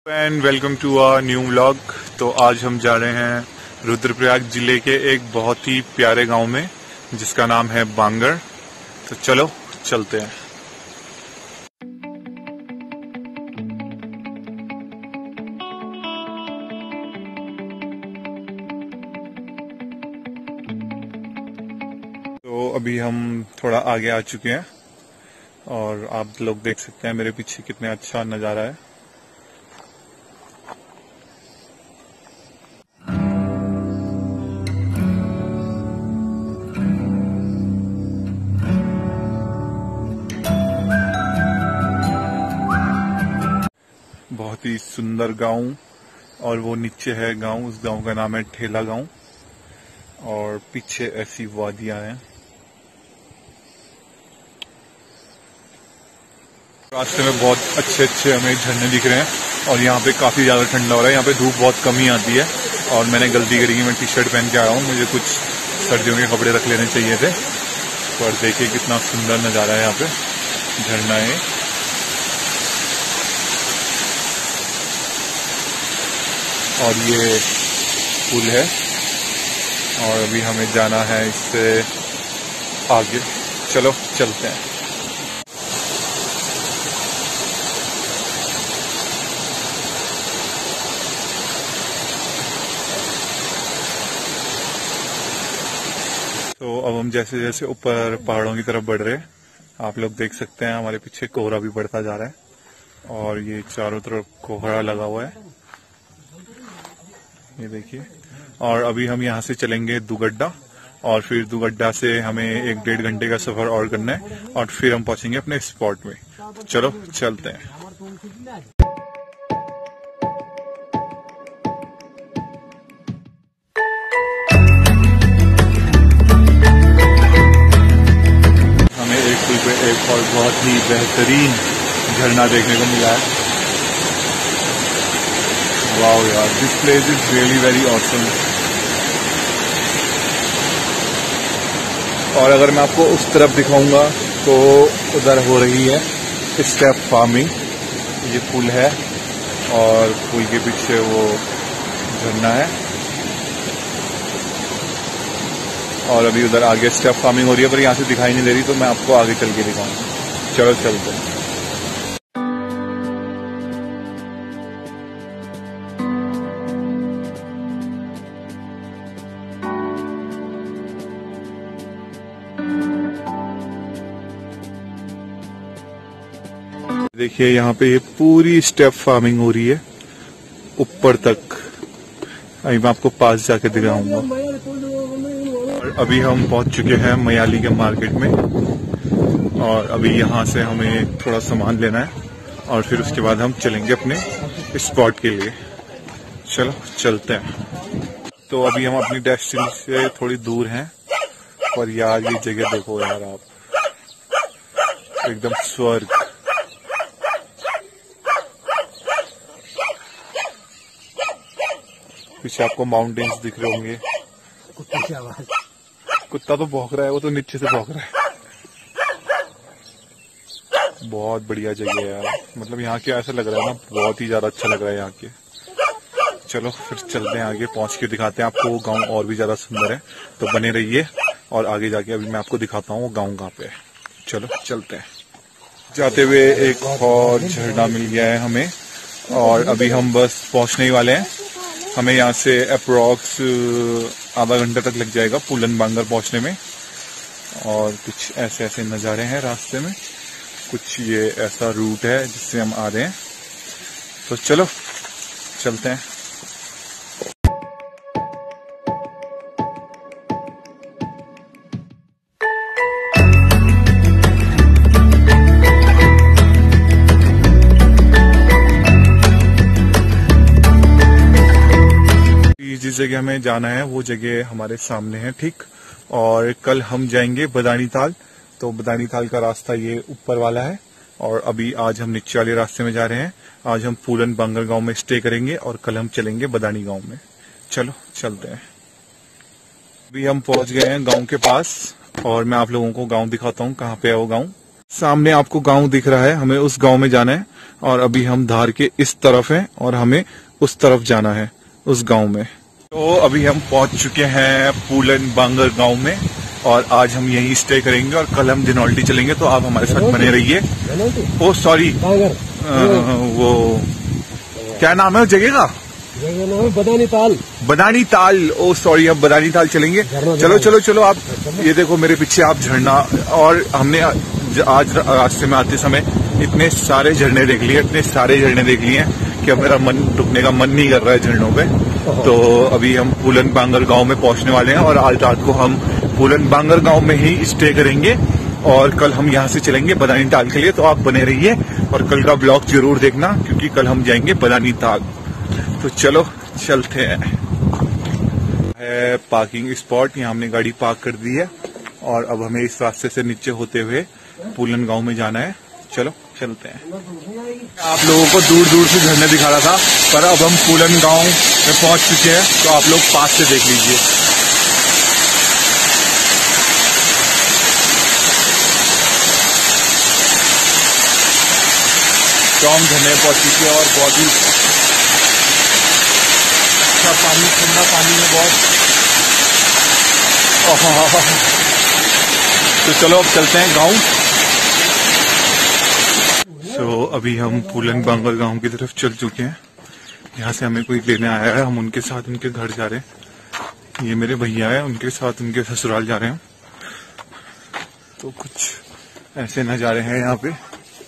And welcome to our new vlog. तो आज हम जा रहे हैं रुद्रप्रयाग जिले के एक बहुत ही प्यारे गांव में जिसका नाम है बांगर। तो चलो चलते हैं। तो अभी हम थोड़ा आगे आ चुके हैं और आप लोग देख सकते हैं मेरे पीछे कितना अच्छा नजारा है। बहुत ही सुंदर गांव और वो नीचे है गांव, उस गांव का नाम है ठेला गांव और पीछे ऐसी वादियां हैं। रास्ते में बहुत अच्छे अच्छे हमें झरने दिख रहे हैं और यहाँ पे काफी ज्यादा ठंडा हो रहा है। यहाँ पे धूप बहुत कम ही आती है और मैंने गलती करी कि मैं टी शर्ट पहन के आया हूँ। मुझे कुछ सर्दियों के कपड़े रख लेने चाहिए थे। और देखिए कितना सुंदर नजारा है, यहाँ पे झरना है और ये पुल है और अभी हमें जाना है इससे आगे। चलो चलते हैं। तो अब हम जैसे जैसे ऊपर पहाड़ों की तरफ बढ़ रहे हैं, आप लोग देख सकते हैं हमारे पीछे कोहरा भी बढ़ता जा रहा है और ये चारों तरफ कोहरा लगा हुआ है, ये देखिए। और अभी हम यहाँ से चलेंगे दुगड्डा और फिर दुगड्डा से हमें 1-1.5 घंटे का सफर और करना है और फिर हम पहुंचेंगे अपने स्पॉट में। चलो चलते हैं। हमें एक पुल पे एक और बहुत ही बेहतरीन झरना देखने को मिला है। वाओ यार, this place is really very awesome. और अगर मैं आपको उस तरफ दिखाऊंगा तो उधर हो रही है स्टेप फार्मिंग। ये पुल है और पुल के पीछे वो झरना है और अभी उधर आगे स्टेप फार्मिंग हो रही है, पर यहाँ से दिखाई नहीं दे रही, तो मैं आपको आगे चल के दिखाऊंगा। चलो चलते हैं। देखिए यहाँ पे ये पूरी स्टेप फार्मिंग हो रही है ऊपर तक। अभी मैं आपको पास जाके दिखाऊंगा। और अभी हम पहुंच चुके हैं मयाली के मार्केट में और अभी यहाँ से हमें थोड़ा सामान लेना है और फिर उसके बाद हम चलेंगे अपने स्पॉट के लिए। चलो चलते हैं। तो अभी हम अपनी डेस्टिनेशन से थोड़ी दूर हैं पर यार ये जगह देखो यार आप, एकदम स्वर्ग। पीछे आपको माउंटेन्स दिख रहे होंगे। कुत्ते की आवाज, कुत्ता तो भौंक रहा है, वो तो नीचे से भौंक रहा है। बहुत बढ़िया जगह है यार, मतलब यहाँ के ऐसा लग रहा है ना, बहुत ही ज्यादा अच्छा लग रहा है यहाँ के। चलो फिर चलते हैं आगे, पहुंच के दिखाते हैं आपको। वो गांव और भी ज्यादा सुंदर है, तो बने रहिए और आगे जाके अभी मैं आपको दिखाता हूँ वो गांव कहाँ पे है। चलो चलते हैं। जाते हुए एक और झरना मिल गया है हमें और अभी हम बस पहुंचने ही वाले हैं। हमें यहाँ से अप्रोक्स आधा घंटा तक लग जाएगा पुलन बांगर पहुंचने में। और कुछ ऐसे ऐसे नज़ारे हैं रास्ते में, कुछ ये ऐसा रूट है जिससे हम आ रहे हैं। तो चलो चलते हैं। जिस जगह हमें जाना है वो जगह हमारे सामने है ठीक। और कल हम जाएंगे बदानी ताल, तो बदानी ताल का रास्ता ये ऊपर वाला है और अभी आज हम नीचे वाले रास्ते में जा रहे हैं। आज हम पुलन बांगर गांव में स्टे करेंगे और कल हम चलेंगे बदानी गांव में। चलो चलते हैं। अभी हम पहुंच गए हैं गांव के पास और मैं आप लोगों को गांव दिखाता हूँ कहाँ पे है वो गांव। सामने आपको गांव दिख रहा है, हमें उस गांव में जाना है और अभी हम धार के इस तरफ हैं और हमें उस तरफ जाना है, उस गांव में। तो अभी हम पहुंच चुके हैं पूलन बांगर गांव में और आज हम यहीं स्टे करेंगे और कल हम दिनौल्टी चलेंगे। तो आप हमारे साथ बने रहिए। ओ सॉरी, वो क्या नाम है उस जगह का? बदानी ताल। बदानी ताल, ओ सॉरी, अब बदानी ताल चलेंगे। चलो चलो चलो, आप ये देखो मेरे पीछे आप झरना, और हमने आज रास्ते में आते समय इतने सारे झरने देख लिए, इतने सारे झरने देख लिए हैं कि अब मेरा मन रुकने का मन नहीं कर रहा है झरनों पे। तो अभी हम पूलन बांगर गांव में पहुंचने वाले हैं और आज रात को हम पूलन बांगर गांव में ही स्टे करेंगे और कल हम यहां से चलेंगे बदानी ताल के लिए। तो आप बने रहिए और कल का ब्लॉग जरूर देखना क्योंकि कल हम जाएंगे बदानी ताल। तो चलो चलते हैं। है पार्किंग स्पॉट, यहाँ हमने गाड़ी पार्क कर दी है और अब हमें इस रास्ते से नीचे होते हुए पूलन गांव में जाना है। चलो चलते हैं। आप लोगों को दूर दूर से झरने दिखा रहा था, पर अब हम पूलन गांव में पहुंच चुके हैं, तो आप लोग पास से देख लीजिए। तो हम झरने पहुंच चुके हैं और बहुत ही अच्छा पानी, ठंडा पानी है बहुत। तो चलो अब चलते हैं गांव। तो अभी हम पूलन बांगर गांव की तरफ चल चुके हैं। यहाँ से हमें कोई लेने आया है, हम उनके साथ उनके घर जा रहे हैं। ये मेरे भैया है, उनके साथ उनके ससुराल जा रहे हैं। तो कुछ ऐसे नजारे हैं यहाँ पे।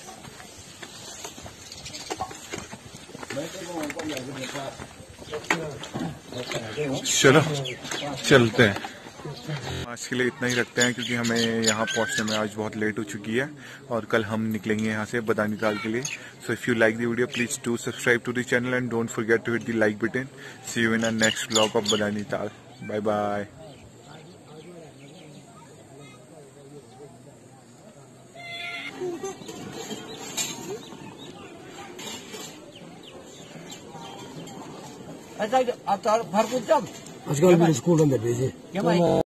चलो चलते हैं। आज के लिए इतना ही रखते हैं क्योंकि हमें यहाँ पहुँचने में आज बहुत लेट हो चुकी है और कल हम निकलेंगे यहाँ से बदानी ताल के लिए। So if you like the video please do subscribe to the channel and don't forget to hit the like button. See you in our next vlog of Badani Tal. Bye bye. अच्छा, आप भरपूर जब आजकल स्कूल में भेजे।